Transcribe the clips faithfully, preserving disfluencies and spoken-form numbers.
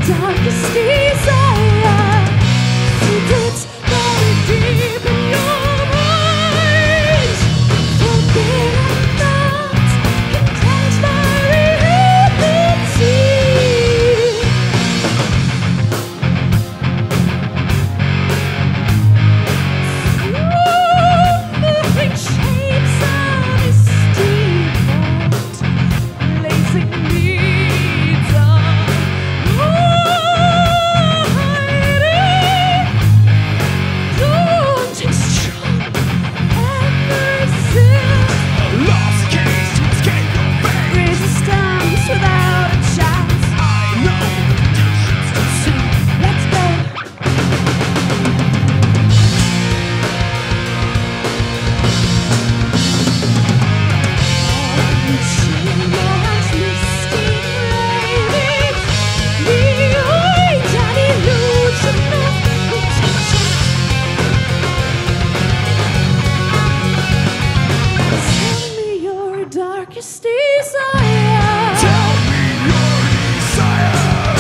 darkest desire, secrets buried deep in your mind, forbidden thoughts contained by reality. Moving shapes of his default, blazing needs of daunting strong and resist. Lost case to escape your fate. Resistance without a chance. I know the conditions to So let's go. Darkest desire. tell me your desire.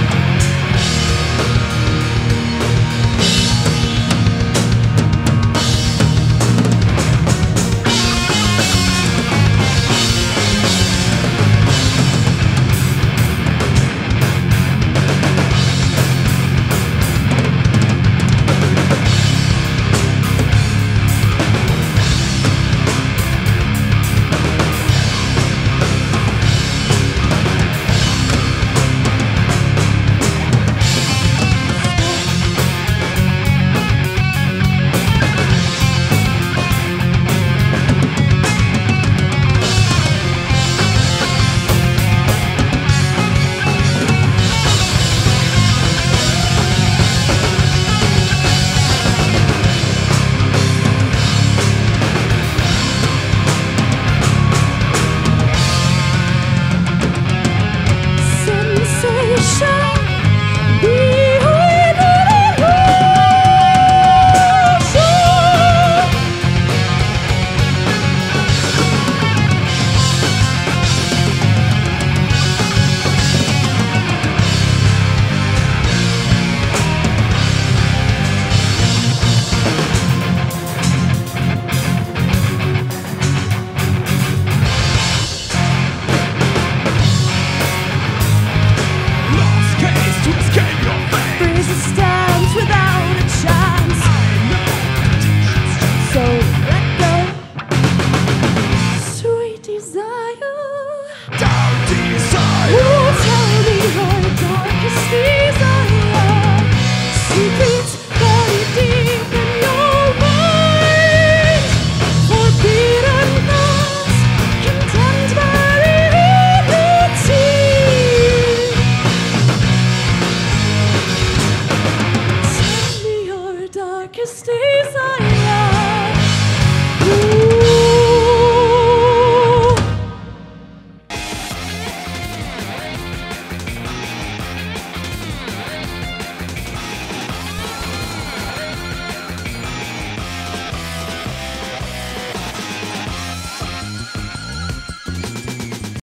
Lost case to escape your fate. Resistance without a chance. I know the conditions to So let go. Sweet desire. dark desire. Oh, tell me your darkest desire. Secrets buried deep in your mind. Forbidden thoughts condemned by reality. Tell me your darkest desire.